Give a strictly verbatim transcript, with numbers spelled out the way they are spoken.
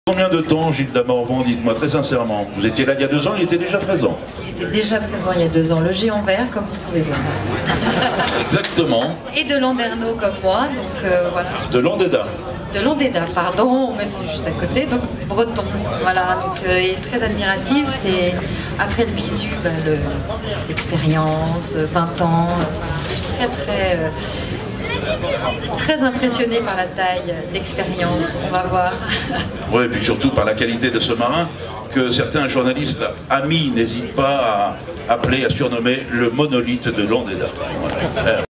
Combien de temps, Gilles Damorvan, dites-moi très sincèrement? Vous étiez là il y a deux ans, il était déjà présent. Il était déjà présent il y a deux ans, le géant vert, comme vous pouvez voir. Exactement. Et de Landerneau comme moi, donc euh, voilà. De Landéda. De Landéda, pardon, mais c'est juste à côté, donc breton. Voilà, donc euh, il est très admiratif. C'est après le bisu, bah, l'expérience, vingt ans, très très. Euh, Très impressionné par la taille, l'expérience, on va voir. Oui, et puis surtout par la qualité de ce marin que certains journalistes amis n'hésitent pas à appeler, à surnommer le monolithe de Landéda. Voilà.